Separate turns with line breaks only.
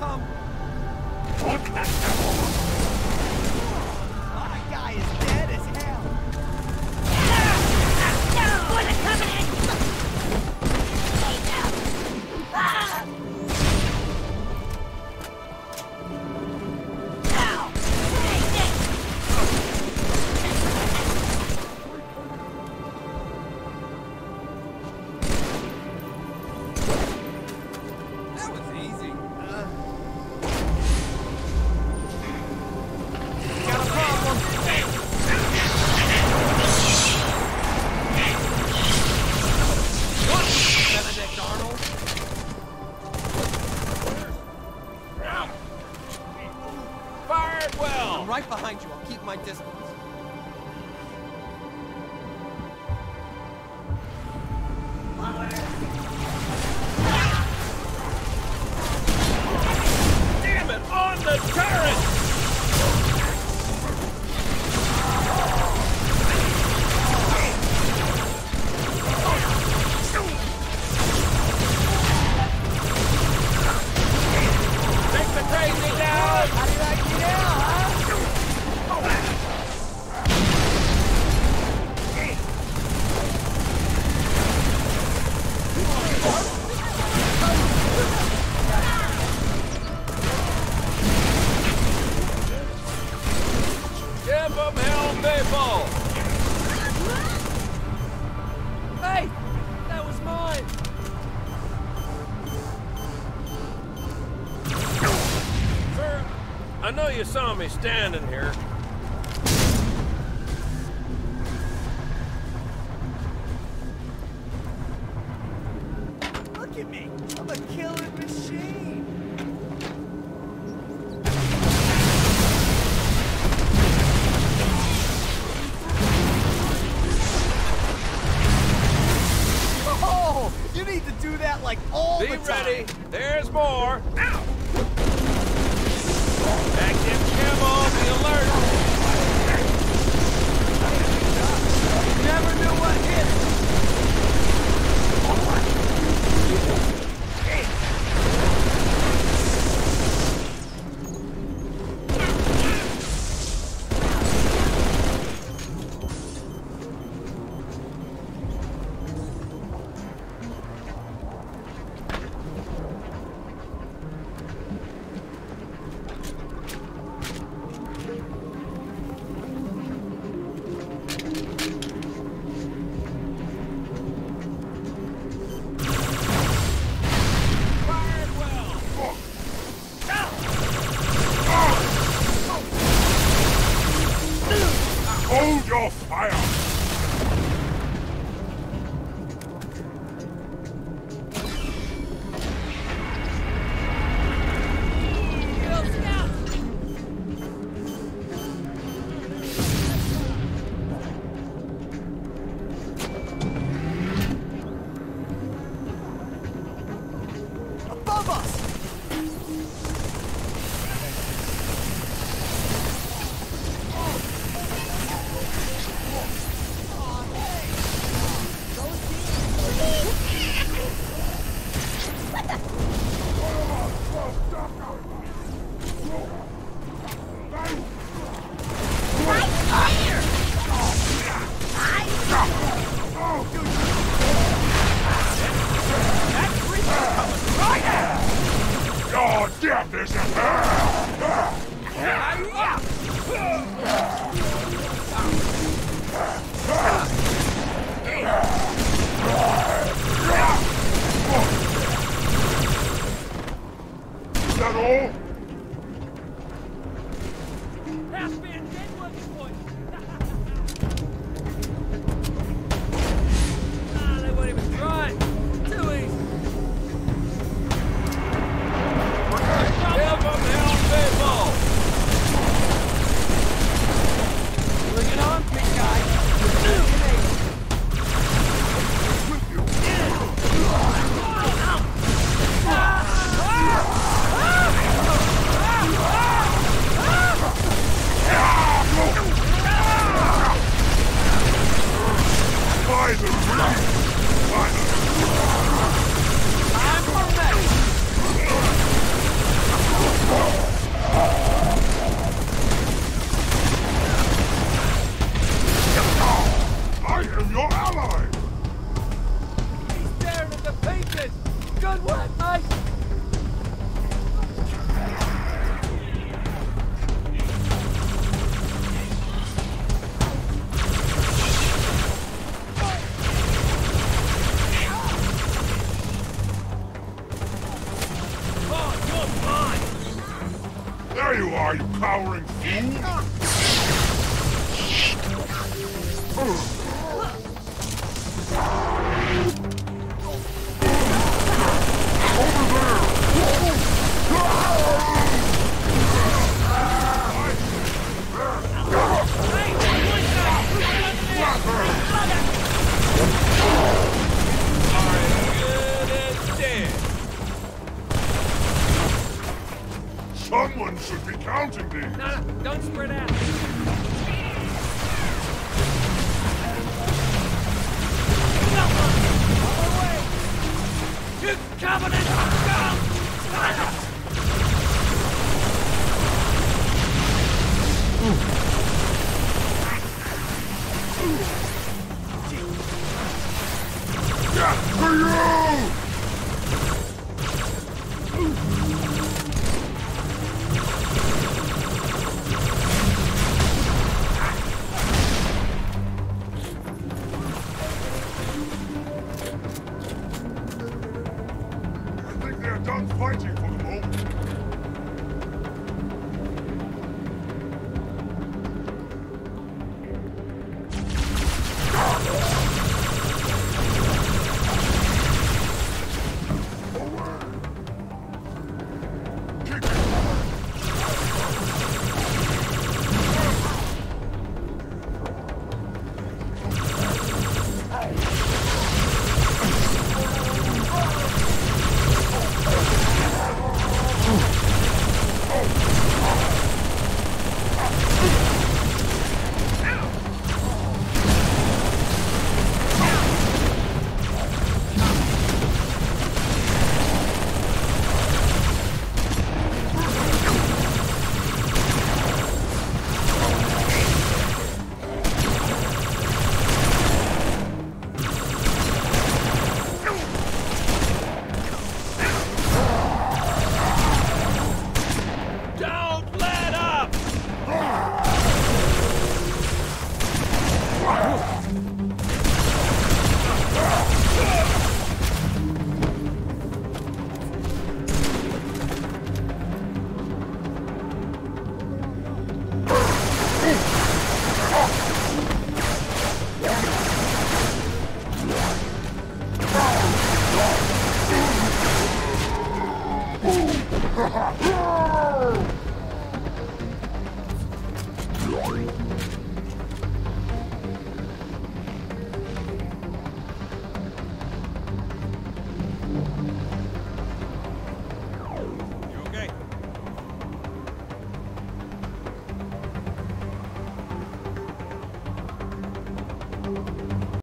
some. My guy is dead as hell.
For the Covenant!
Right behind you. I'll keep my distance.
Damn it! On the turret! Take the crazy down!
How do you like me now, huh?
Give them hell, people!
Hey! That was mine!
Sir, I know you saw me standing here.
Look at me! I'm a killing machine! Oh! You need to do that like all the time!
Be ready. There's more. Ow! Active camo, be alert.
You never knew what hit!
Hold your fire!
Above us!
Your death is in Is that all?
They won't even try. Too easy. Give them hell, people!
Bring it on, big guy!
Yeah! There you are, you cowering fool! Someone should be counting these!
No, don't spread out. You covenant scum!
Death for you! I think they're done fighting for the moment.
Don't let up!
Ha ha!